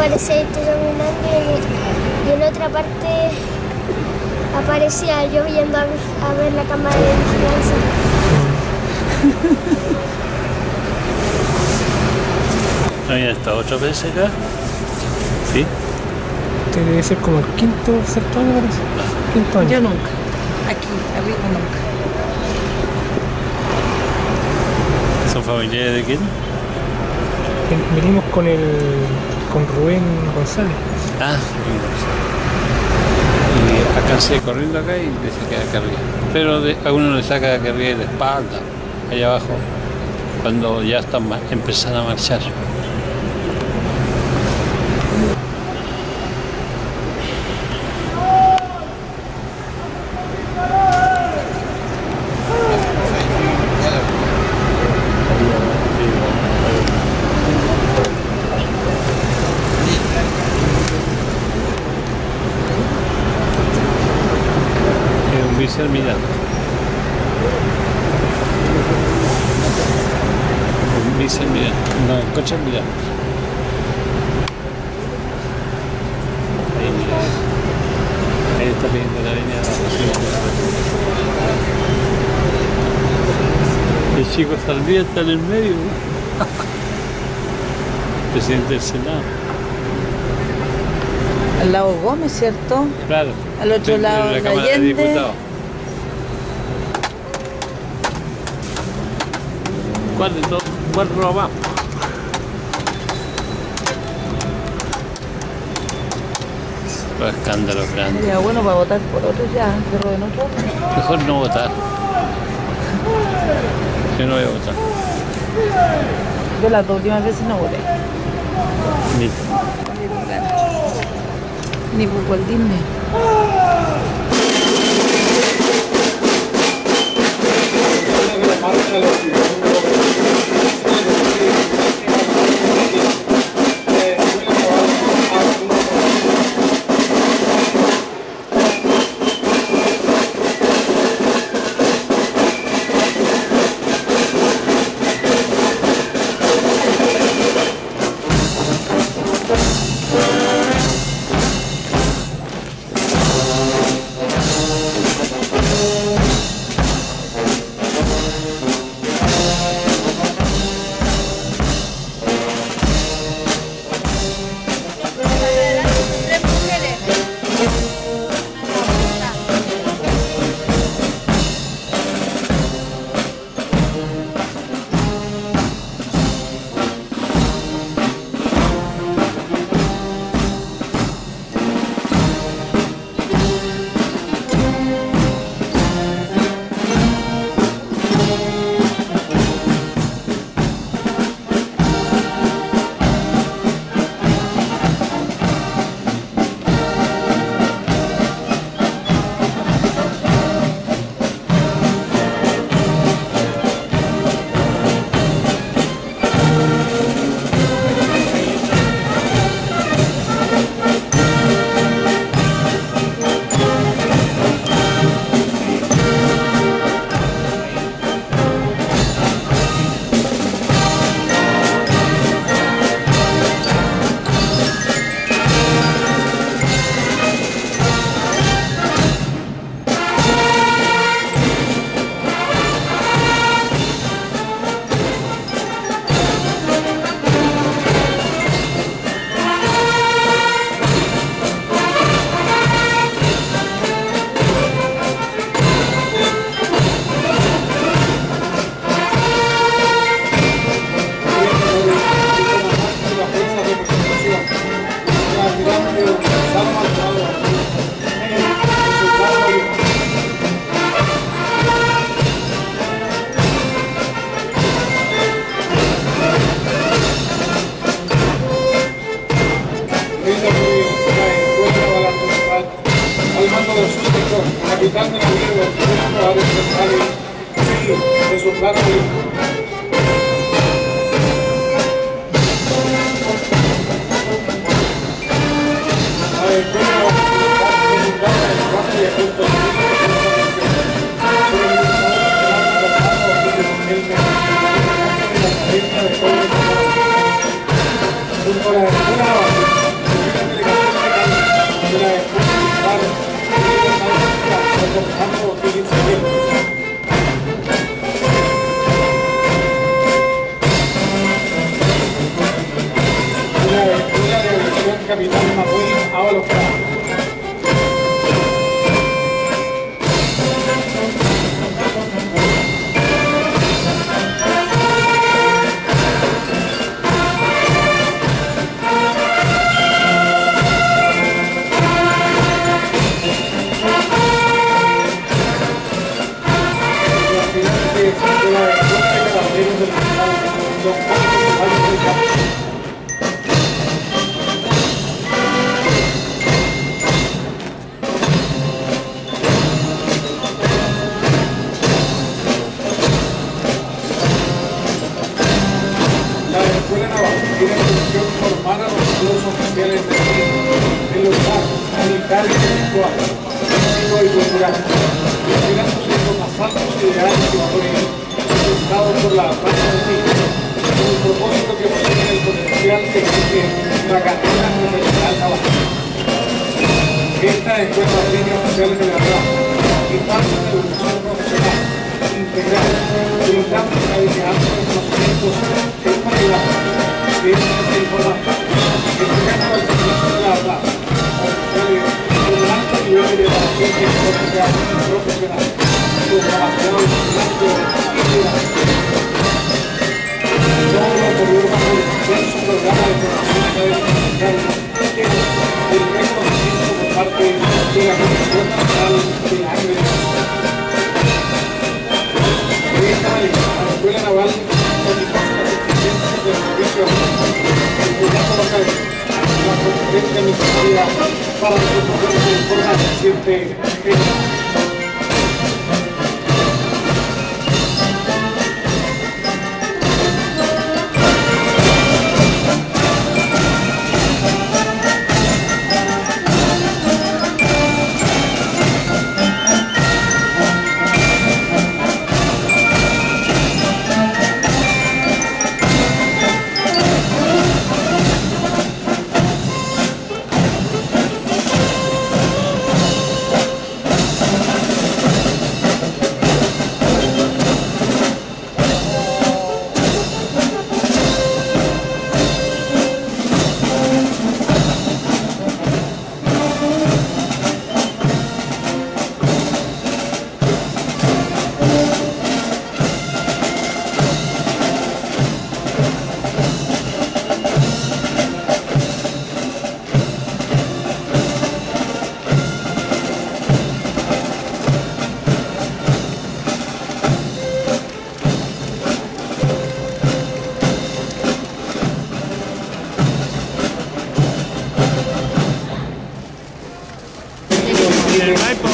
Aparecía ahí caminando y en otra parte aparecía yo yendo a ver la cámara de vigilancia. ¿No había estado otra vez acá? ¿Sí? Este debe ser como el quinto o sexto año, parece. Quinto año. Yo nunca. Aquí, arriba nunca. ¿Son familiares de quién? Venimos con Rubén González. Ah, y acá se corriendo acá y se queda acá arriba. Pero a uno le saca acá arriba de la espalda, allá abajo, cuando ya están empezando a marchar. Vicealmirante. Un vicealmirante. No, el coche almirante. Ahí mira. Ahí está pidiendo la línea de la el chico Saldía está en el medio. Presidente del Senado. Al lado Gómez, ¿cierto? Claro. Al otro lado de la la Cámara de Allende. Diputados. ¿Cuál de todos? ¿Cuál roba? Los escándalos grandes. Sería bueno para votar por otro ya, que roben otro. Mejor no votar. Yo no voy a votar. Yo las dos últimas veces no voté. Ni por Walt Disney. capitán de la guerra, de su plano junto a la llamado a los padres. Por la parte de ti, con el propósito que posee el potencial que exige la carrera profesional naval. Esta es nuestras líneas oficiales de la RAF y parte de la educación profesional integral, brindando y habilitando los conocimientos educativos que es importante, entregando al servicio de la RAF con un alto nivel de preparación profesional, con capacidad todo lo ocurrido bajo el extenso programa de formación académica el reconocimiento por parte de la Comisión Nacional de Ángeles. De esta manera, la Escuela Naval satisface las exigencias del servicio el programa local, la competencia necesaria para desenvolverse de forma eficiente en Y el